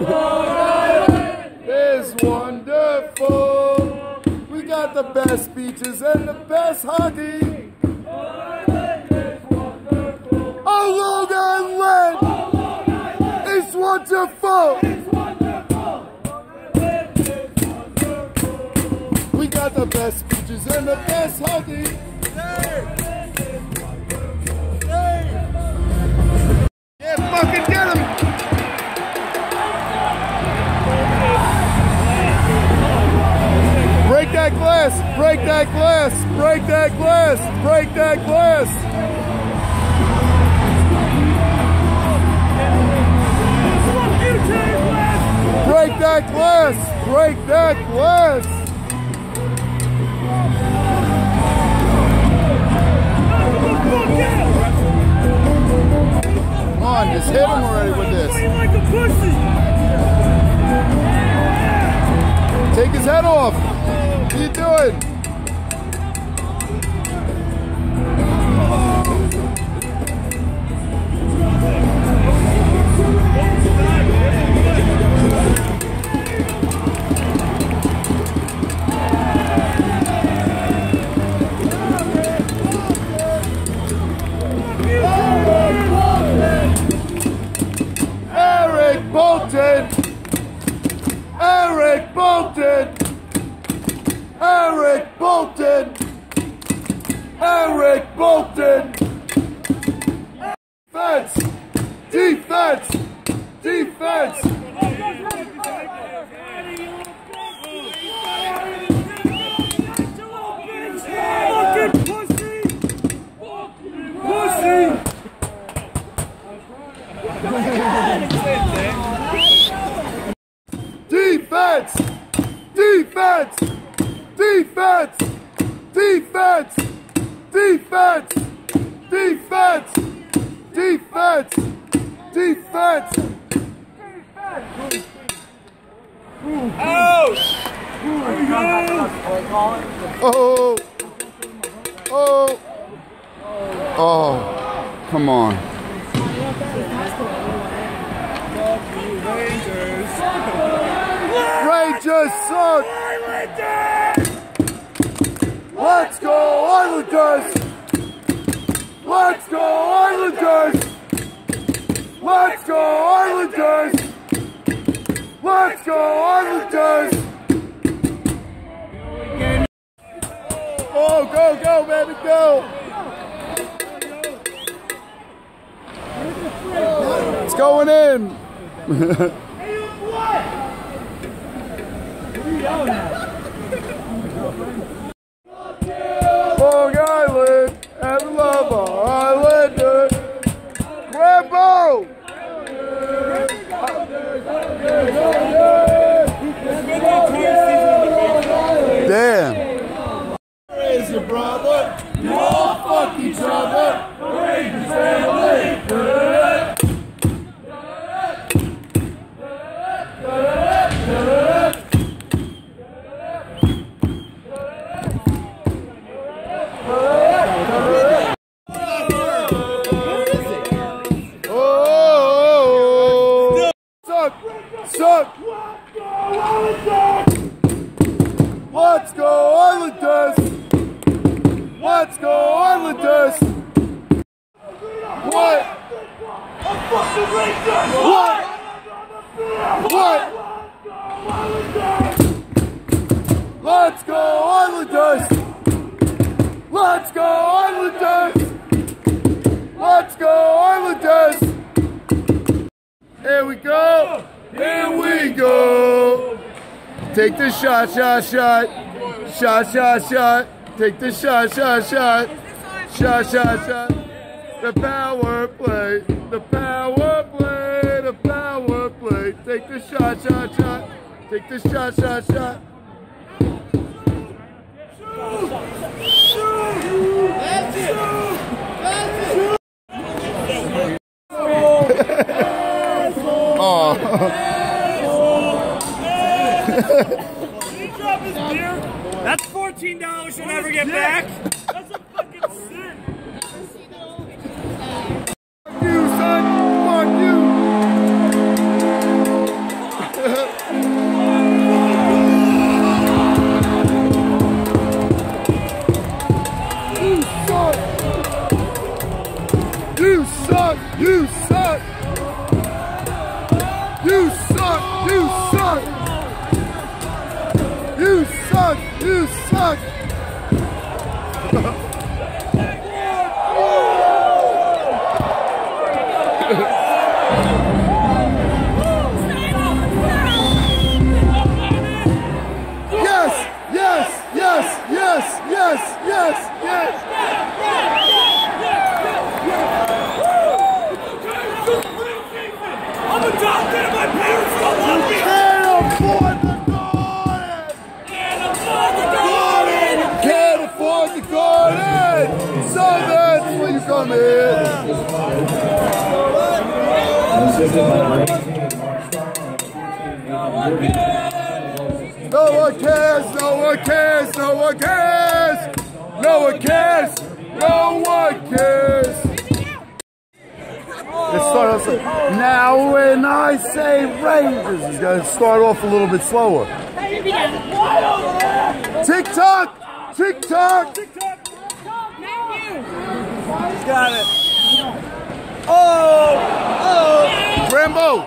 Long Island is wonderful. We got the best beaches and the best hockey. Long Island is wonderful. Oh, Long Island, is wonderful. We got the best beaches and the best hockey. Yeah, fucking get him! Break that glass! Break that glass! Break that glass! Break that glass! Break that glass! Break that glass! Come on, just hit him already with this. Take his head off. What are you doing? Eric Bolton! Eric Bolton! Eric Bolton! Eric Bolton! Defense! Defense! Defense! Fucking pussy! Pussy! Defense! Defense! Defense! Defense! Defense! Defense! Defense! Defense! Out! Oh! Oh! Oh! Come on. Rangers suck! Let's go Islanders! Let's go Islanders! Let's go Islanders! Let's go Islanders! Oh, go, go, baby, go! It's going in! Long Island and love our Islander. Rambo! Damn. Where is your brother? You all fuck each other. Rangers family. Suck! Let's go Islanders! Let's go Islanders! What? What? What? Let's go Islanders! Let's go Islanders! Let's go Islanders! Here we go! Here we go! Take the shot, shot, shot. Shot, shot, shot. Take the shot, shot, shot. Shot, shot, shot. The power play. The power play. The power play. Take the shot, shot, shot. Take the shot, shot, shot. Shoot! That's it! That's it! Oh. Did he drop his beer? That's $14 you'll never get back. That's a fucking sin. Fuck you, son. Fuck you. My parents don't love me. Can't afford the garden. Can't afford the garden. Can't afford the garden. So that's where you come in. No one cares. No one cares. No one cares. No one cares. No one cares. Let's start off. Now when I say Rangers, it's got to start off a little bit slower. Tick tock, tick tock. He's got it. Oh, Rambo.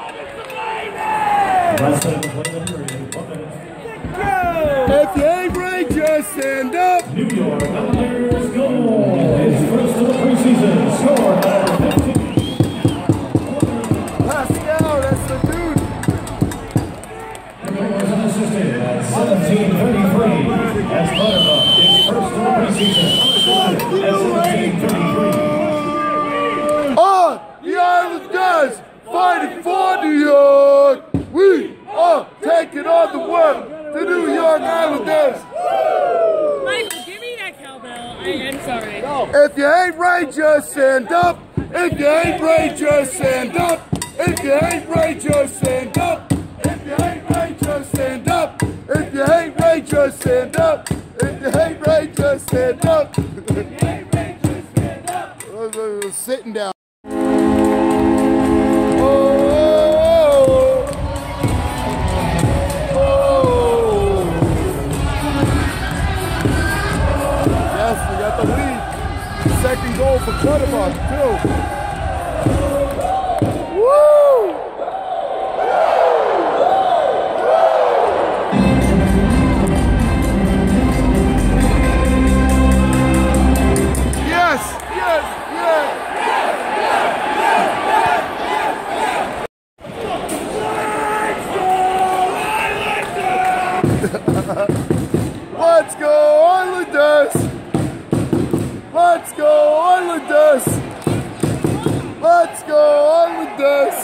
If you ain't Rangers, stand up. New York Islanders goal. His first of the preseason. Score number 15. Pascal, that's the dude. Number was an assistant at 17:33. As part of his first of the preseason. At 17:33. On the Islanders, fighting for New York. We are taking on the world. The New York Islanders. Michael, give me that cowbell. I am sorry. If you ain't Rangers, stand up. If you ain't Rangers, stand up. If you ain't Rangers, stand up. If you ain't Rangers, stand up. If you ain't Rangers, stand up. If you ain't Rangers, stand up. If you ain't Rangers, stand up. Sitting down. Second goal for Clutterbuck, too. Woo! Yes, yes, yes. Let's go, Islanders! Let's go, Islanders! Let's go, Islanders!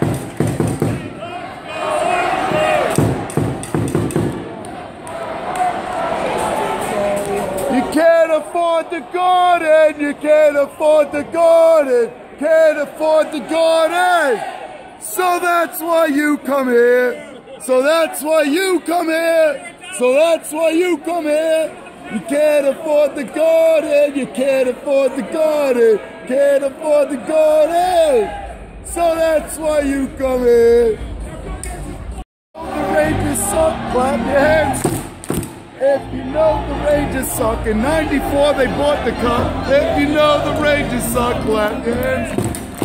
You can't afford the garden! You can't afford the garden! Can't afford the garden! So that's why you come here! So that's why you come here! So that's why you come here! You can't afford the garden, you can't afford the garden, can't afford the garden. So that's why you come here. The Rangers suck, clap your hands. If you know the Rangers suck, in '94 they bought the cup. If you know the Rangers suck, clap your hands.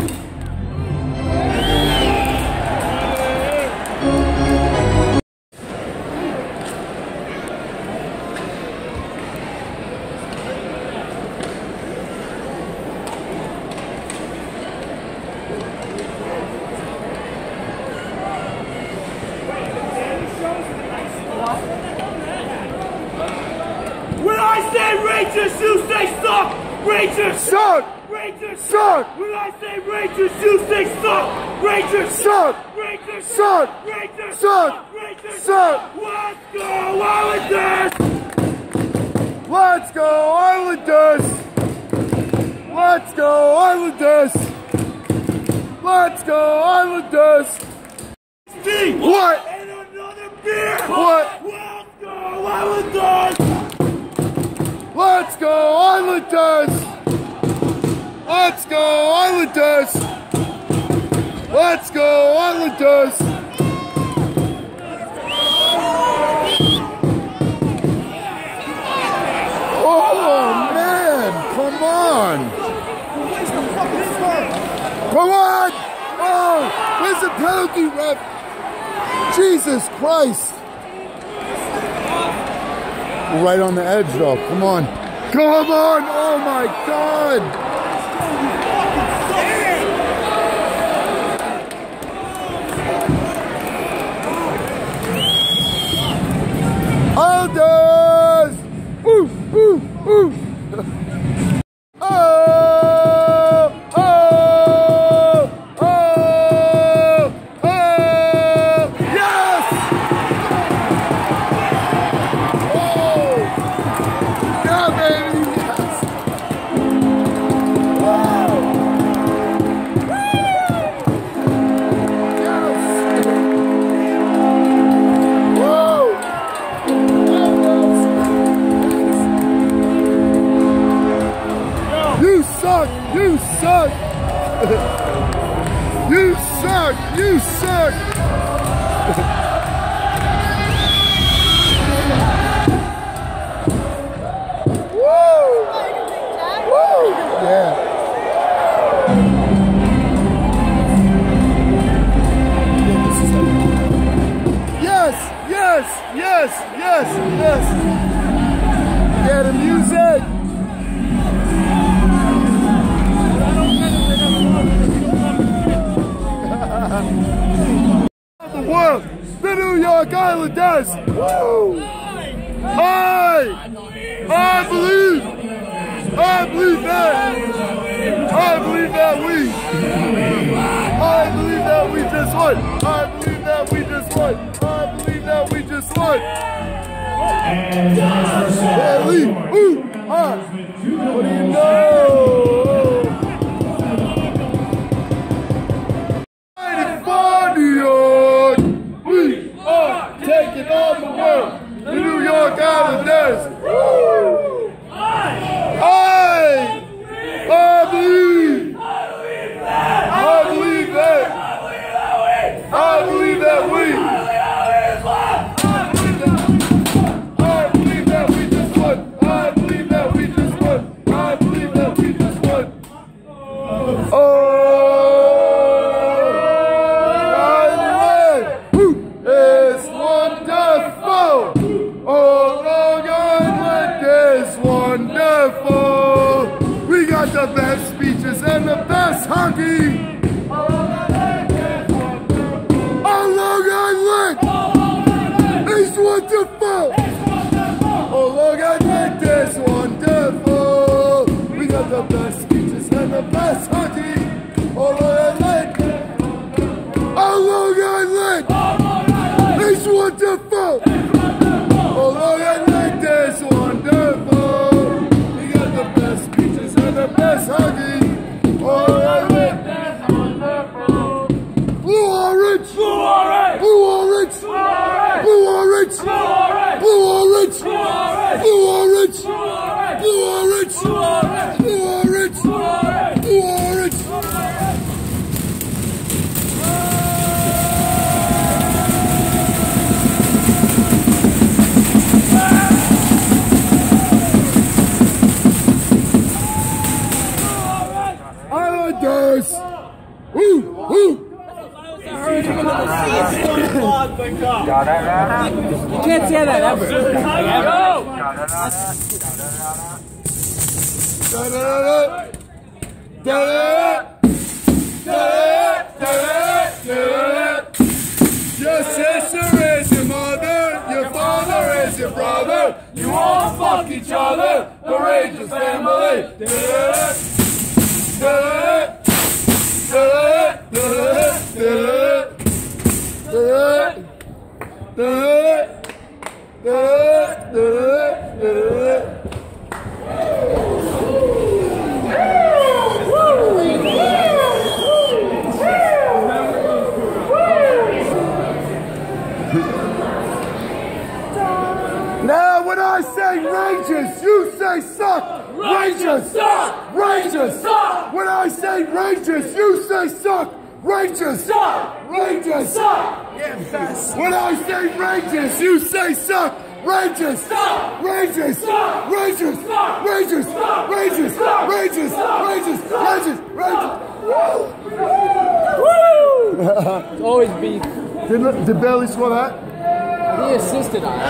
when I say Rangers, you say suck. Rangers Suck! Rangers Suck! When I say Rangers, you say suck. Rangers Suck! Rangers Suck! Rangers Suck! Rangers Suck! Let's go, Islanders! Let's go, Islanders! Let's go, Islanders! Let's go, Islanders! Steve! What? And another beer! What? Let's go, Islanders! Let's go, Islanders! Let's go, Islanders! Let's go, Islanders! Oh, man! Come on! Come on! Oh, where's the penalty, ref? Jesus Christ! We're right on the edge, though. Come on. Come on! Oh, my God! Alders! Woo! Woo! Woo! Oh! Oh! Oh! Oh! Oh! Yes. Yeah, the music. The world, the New York Islanders. Woo! I believe that. I believe that we just won. I believe that we just won. And Bailey, ooh, what do you know? Fighting for New York, we are taking on the world. The New York Islanders. Woo! I believe that we. The best speeches and the best hockey. Oh, Long Island is wonderful. Oh, Long Island is wonderful. We got the best speeches and the best hockey. Oh, Long Island is wonderful. Oh, Long Island is wonderful. The best hockey. All right, Blue Orange. Blue Orange. Blue Orange. Blue Orange. Blue Orange. Blue Orange. Blue Orange. Blue Orange. Blue Orange. Blue Orange. Islanders! Woo! Woo! You can't say that ever. Your sister is your mother, your father is your brother. You all fuck each other, the Rangers family. Now when I say Rangers, you say suck! Rangers! Suck! Rangers! Suck! When I say Rangers, you say suck! Rangers! Suck! Rangers! Suck! When I say Rangers, you say suck! Rangers! Suck! Rangers! Suck! Rangers! Suck! Rangers! Suck! Rangers! Suck! Rangers! Rangers! Rangers! Rangers! Woo! It's always beef. Did Bailey score that? He assisted on it.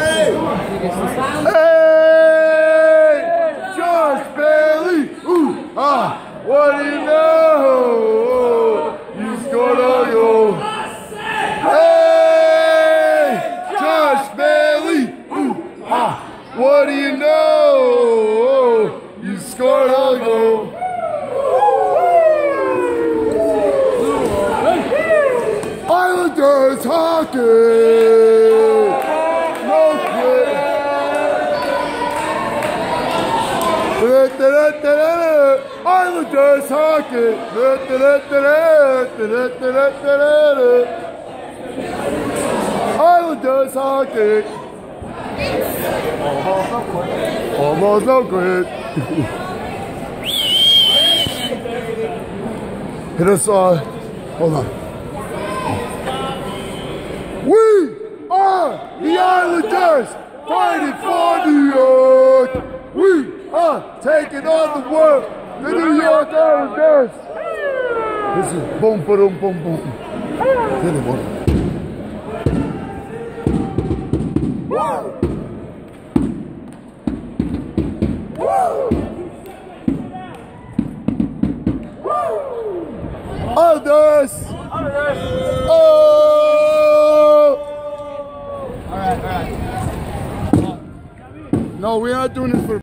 Hey! Josh Bailey! Ooh! Ah! What do you know? You scored a goal! Hey! Josh Bailey! Ooh! Ah! What do you know? You scored a goal! Islanders hockey! Islanders hockey. Islanders hockey. Almost no quit. Hit us on. Hold on. We are the Islanders, fighting for New York. We are taking on the world, the New York Islanders. This is boom, boom, boom, boom. Woo! Others! Oh! All right. No, we're not doing this for